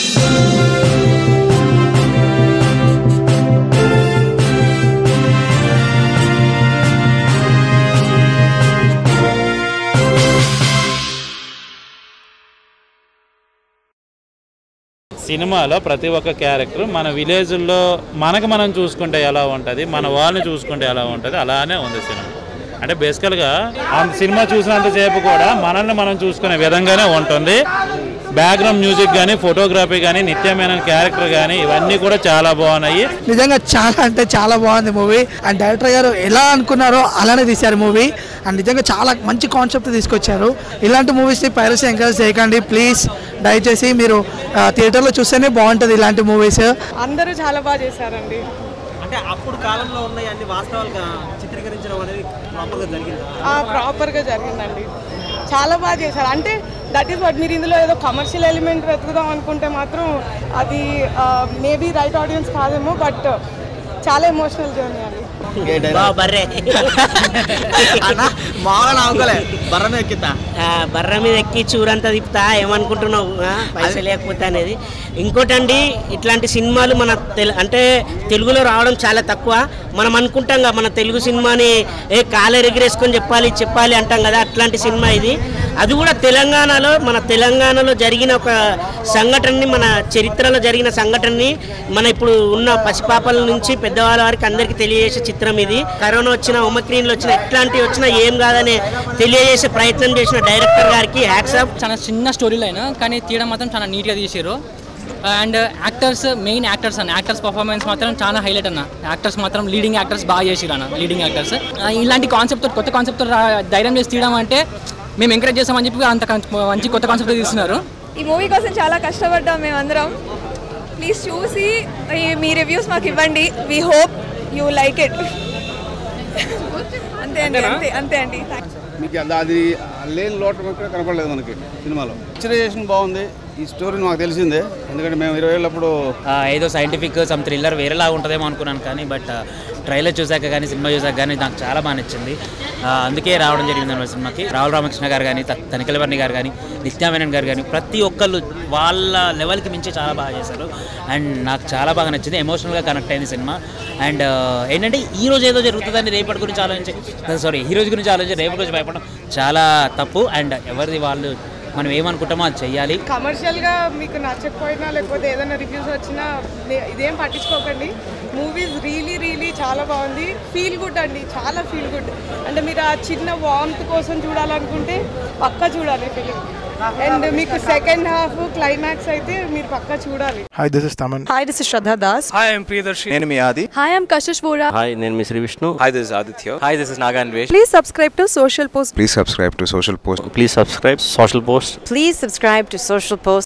సినిమాలో ప్రతి ఒక్క క్యారెక్టర్ మన విలేజ్లో మనకు మనం చూసుకుంటే ఎలా ఉంటుంది, మన వాళ్ళని చూసుకుంటే ఎలా ఉంటుంది, అలానే ఉంది సినిమా. అంటే బేసికల్గా ఆ సినిమా చూసినంతసేపు కూడా మనల్ని మనం చూసుకునే విధంగానే ఉంటుంది. బ్యాక్గ్రౌండ్ మ్యూజిక్ కానీ, ఫోటోగ్రఫీ కానీ, నిత్యమైన క్యారెక్టర్ కానీ ఇవన్నీ కూడా చాలా బాగున్నాయి. నిజంగా చాలా అంటే చాలా బాగుంది మూవీ. అండ్ డైరెక్టర్ గారు ఎలా అనుకున్నారో అలానే తీశారు మూవీ. అండ్ నిజంగా చాలా మంచి కాన్సెప్ట్ తీసుకొచ్చారు. ఇలాంటి మూవీస్ని పైరసీ ఎంకరేజ్ చేయకండి ప్లీజ్. దయచేసి మీరు థియేటర్లో చూస్తేనే బాగుంటుంది ఇలాంటి మూవీస్. అందరూ చాలా బాగా చేశారండి. అంటే అప్పుడు కాలంలో ఉన్నాయి అన్ని వాస్తవాలుగా చిత్రీకరించడం అనేది ప్రాపర్గా జరిగిందండి. చాలా బాగా చేశారు. అంటే దట్ ఈస్ వాట్. మీరు ఇందులో ఏదో కమర్షియల్ ఎలిమెంట్ వెతుకుదాం అనుకుంటే మాత్రం అది మేబీ రైట్ ఆడియన్స్ కాదేమో, బట్ చాలా ఎమోషనల్ జర్నీ అండి. బర్ర మీద ఎక్కి చూరంతా తిప్పుతా ఏమనుకుంటున్నావు పైసలు లేకపోతే అనేది. ఇంకోటండి, ఇట్లాంటి సినిమాలు మన అంటే తెలుగులో రావడం చాలా తక్కువ. మనం అనుకుంటాం కదా మన తెలుగు సినిమాని కాలెరెగిరేసుకొని చెప్పాలి అంటాం కదా, అట్లాంటి సినిమా ఇది. అది కూడా మన తెలంగాణలో జరిగిన ఒక సంఘటనని, మన చరిత్రలో జరిగిన సంఘటనని మన ఇప్పుడు ఉన్న పసిపాపల నుంచి పెద్దవాళ్ళ వారికి అందరికీ తెలియజేసే చిత్రం ఇది. కరోనా వచ్చినా, ఒమిక్రాన్లు వచ్చినా, ఎట్లాంటివి వచ్చినా ఏం కాదని తెలియజేసే ప్రయత్నం చేసిన డైరెక్టర్ గారికి హ్యాట్స్ ఆఫ్. చాలా చిన్న స్టోరీ లైన్ కానీ తీయడం మాత్రం చాలా నీట్గా తీసారు. And actors, main actors actors performance మాత్రం చాలా హైలైట్ అన్న. యాక్టర్స్ మాత్రం లీడింగ్ యాక్టర్స్ బాగా చేసిరు అన్న. లీడింగ్ యాక్టర్స్ ఇలాంటి కాన్సెప్ట్తో, కొత్త కాన్సెప్ట్తో ధైర్యం చేసి తీయడం అంటే మేము ఎంకరేజ్ చేస్తామని చెప్పి అంత మంచి కొత్త కాన్సెప్ట్ తీస్తున్నారు. ఈ మూవీ కోసం చాలా కష్టపడ్డాం మేమందరం. ప్లీజ్ చూసి మీ రివ్యూస్ మాకు ఇవ్వండి. We hope you like it. అంతే అండి. మీకు అది లేని లోటు కూడా కనపడలేదు మనకి సినిమాలో. పిక్చరైజేషన్ బాగుంది. ఈ స్టోరీ మాకు తెలిసిందే, ఎందుకంటే మేము 20 ఏళ్ళప్పుడు ఏదో సైంటిఫిక్ సమ్ థ్రిల్లర్ వేరేలాగా ఉంటుందేమో అనుకున్నాను. కానీ బట్ ట్రైలర్ చూసాక కానీ, సినిమా చూసాక కానీ నాకు చాలా బాగా నచ్చింది. అందుకే రావడం జరిగింది అన్నమాట సినిమాకి. రావుల రామకృష్ణ గారు కానీ, తనికెలవర్ణి గారు కానీ, నిత్యామేనన్ గారు కానీ, ప్రతి ఒక్కళ్ళు వాళ్ళ లెవెల్కి మించి చాలా బాగా చేశారు. అండ్ నాకు చాలా బాగా నచ్చింది. ఎమోషనల్గా కనెక్ట్ అయింది సినిమా. అండ్ ఏంటంటే ఈ రోజు ఏదో జరుగుతుందని రేపటి గురించి ఆలోచించి, ఈ రోజు గురించి ఆలోచించి రేపటి గురించి భయపడడం చాలా తప్పు. అండ్ ఎవరిది వాళ్ళు మనం ఏమనుకుంటామో అది చెయ్యాలి. కమర్షియల్గా మీకు నచ్చకపోయినా లేకపోతే ఏదైనా రివ్యూస్ వచ్చినా ఇదేం పట్టించుకోకండి. మూవీస్ రియలీ చాలా బాగుంది. ఫీల్ గుడ్ అండి, చాలా ఫీల్ గుడ్. అంటే మీరు ఆ చిన్న వార్మ్త్ కోసం చూడాలనుకుంటే పక్కా చూడాలి ఫిలిం. అండ్ మీకు సెకండ్ హాఫ్ క్లైమాక్స్ అయితే మీరు పక్కా చూడాలి. Hi, this is Thaman. Hi, this is Shraddha Das. Hi, I'm Priyadarshi. నేను మీ Adi. Hi, I'm Kashish Bora. Hi, నేను మీ Sree Vishnu. Hi, this is Aditya. Hi, this is Naganvesh. Please subscribe to social post. Please subscribe to Social Post. Please subscribe Social Post. Please subscribe to Social Post.